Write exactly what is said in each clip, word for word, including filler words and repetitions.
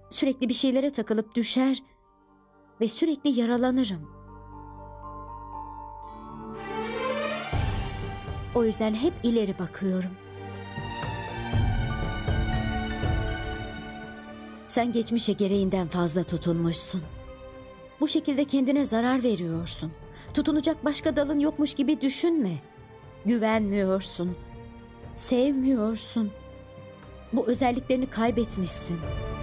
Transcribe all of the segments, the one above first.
Sürekli bir şeylere takılıp düşer ve sürekli yaralanırım. O yüzden hep ileri bakıyorum. Sen geçmişe gereğinden fazla tutunmuşsun. Bu şekilde kendine zarar veriyorsun. Tutunacak başka dalın yokmuş gibi düşünme. Güvenmiyorsun. Sevmiyorsun. Bu özelliklerini kaybetmişsin.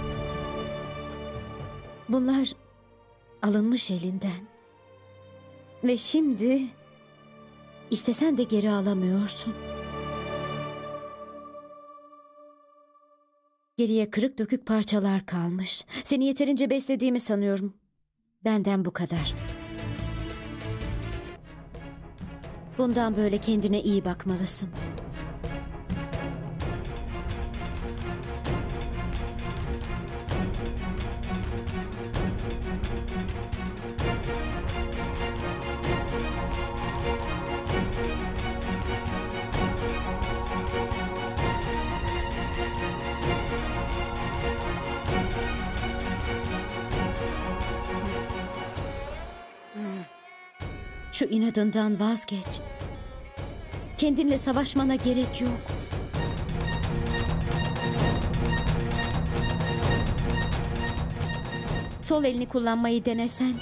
Bunlar alınmış elinden. Ve şimdi istesen de geri alamıyorsun. Geriye kırık dökük parçalar kalmış. Seni yeterince beslediğimi sanıyorum. Benden bu kadar. Bundan böyle kendine iyi bakmalısın. Şu inadından vazgeç. Kendinle savaşmana gerek yok. Sol elini kullanmayı denesen.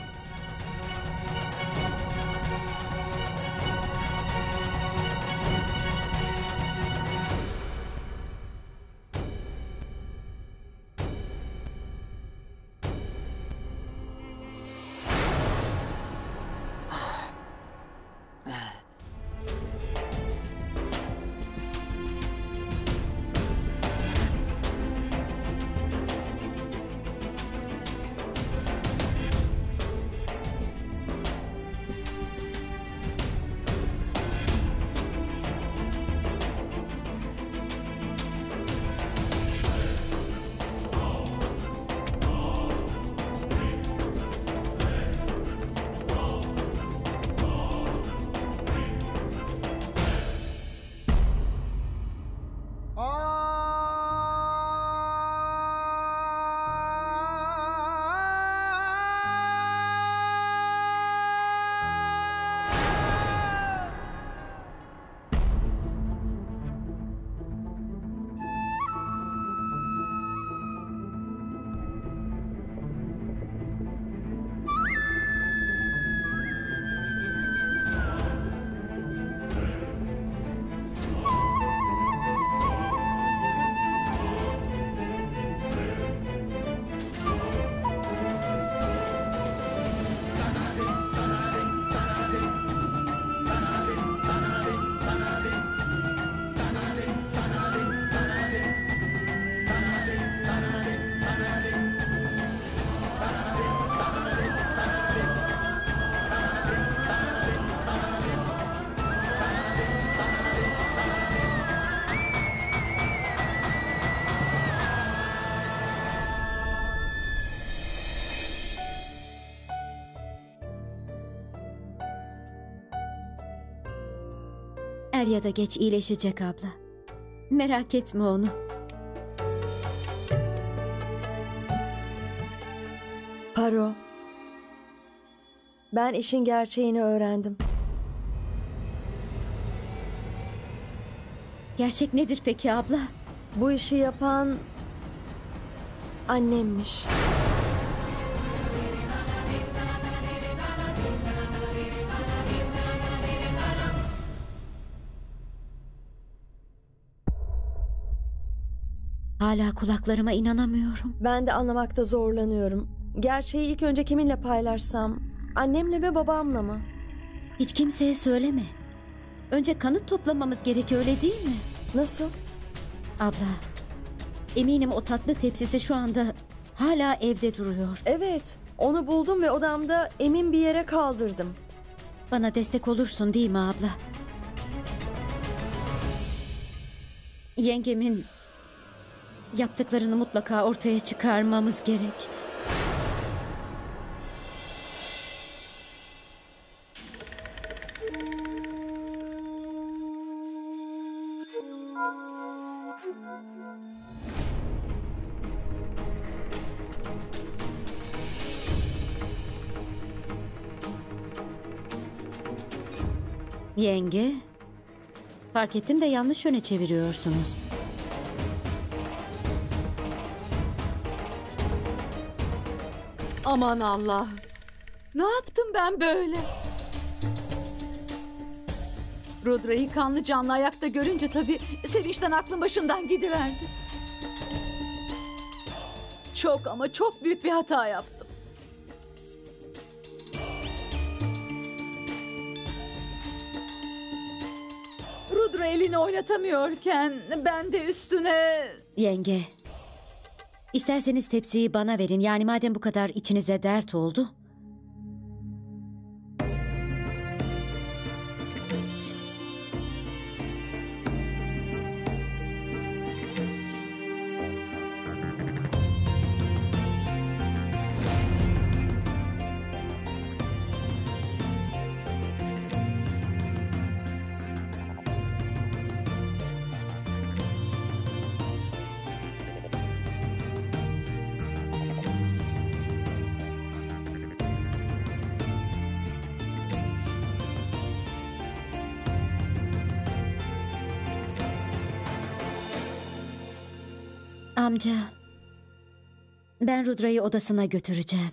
Er ya da geç iyileşecek abla. Merak etme onu. Paro, ben işin gerçeğini öğrendim. Gerçek nedir peki abla? Bu işi yapan annemmiş. Hala kulaklarıma inanamıyorum. Ben de anlamakta zorlanıyorum. Gerçeği ilk önce kiminle paylaşsam? Annemle mi babamla mı? Hiç kimseye söyleme. Önce kanıt toplamamız gerekiyor, öyle değil mi? Nasıl? Abla, eminim o tatlı tepsisi şu anda hala evde duruyor. Evet, onu buldum ve odamda emin bir yere kaldırdım. Bana destek olursun değil mi abla? Yengemin yaptıklarını mutlaka ortaya çıkarmamız gerek. Yenge, fark ettim de yanlış yöne çeviriyorsunuz. Aman Allah. Ne yaptım ben böyle? Rudra'yı kanlı canlı ayakta görünce tabii sevinçten aklım başımdan gidiverdi. Çok ama çok büyük bir hata yaptım. Rudra elini oynatamıyorken ben de üstüne... Yenge, isterseniz tepsiyi bana verin. Yani madem bu kadar içinize dert oldu. Amca, ben Rudra'yı odasına götüreceğim.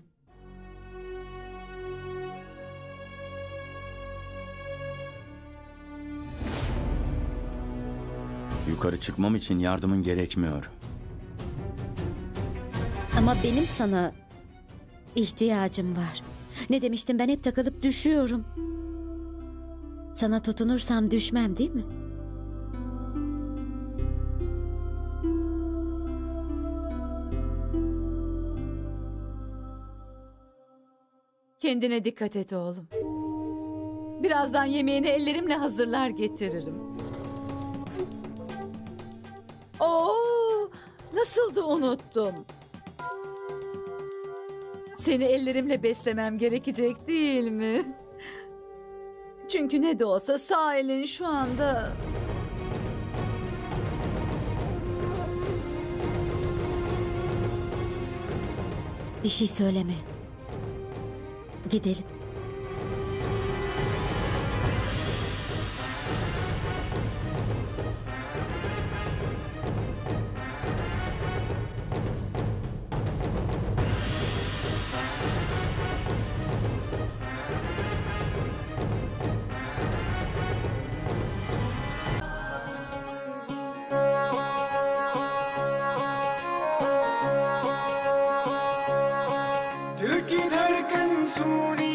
Yukarı çıkmam için yardımın gerekmiyor. Ama benim sana ihtiyacım var. Ne demiştim, ben hep takılıp düşüyorum. Sana tutunursam düşmem, değil mi? Kendine dikkat et oğlum. Birazdan yemeğini ellerimle hazırlar getiririm. Oo, nasıl da unuttum. Seni ellerimle beslemem gerekecek değil mi? Çünkü ne de olsa sağ elin şu anda... Bir şey söyleme. Gidelim. दिल की धड़कन सुनी